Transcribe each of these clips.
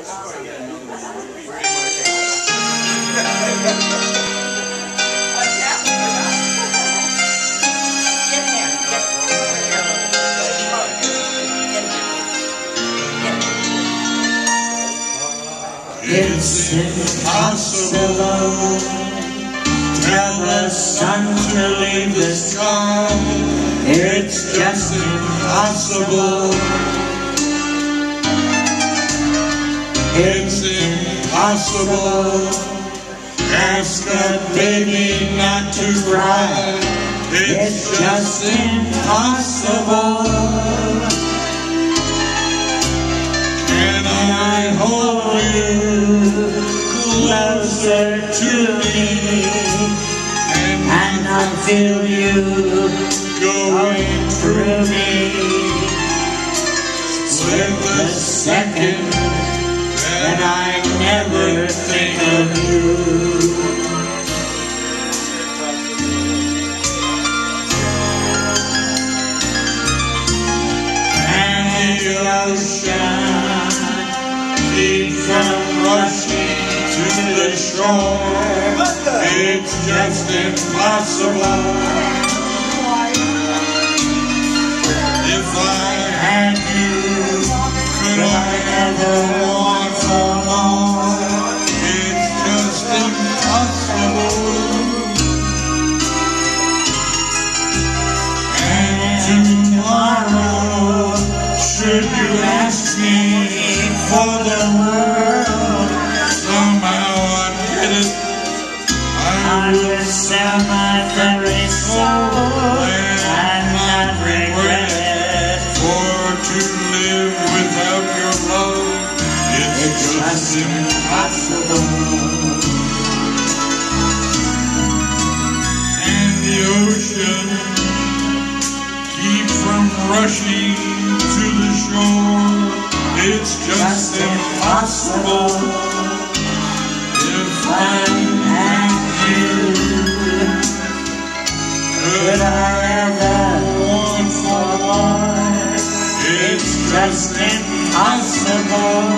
It's impossible. Tell the sun to leave the sky. It's just impossible. It's impossible. Ask a baby not to cry. It's just impossible. And I hold you closer to me, and I feel you going through me. With the second that I never think of you. And the ocean keeps from rushing to the shore. It's just impossible. If I had you, could I ever want for more? It's just impossible. And tomorrow, should you ask me for the world, somehow I'd get it. I would sell my very soul and not regret it. For to live without your love, it's just impossible. And the ocean keeps from rushing to the shore. It's just impossible. If I had you, could I ever want for more? It's just impossible.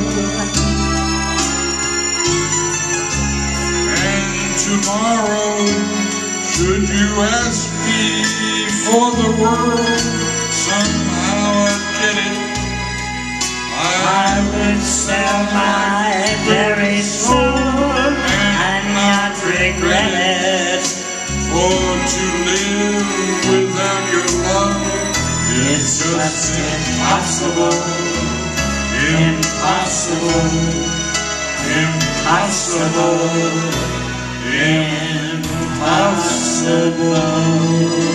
And tomorrow, should you ask me for the world, somehow I'd get it. I would sell my very soul and not regret it. For to live without your love, it's just impossible. Impossible. Impossible. Impossible.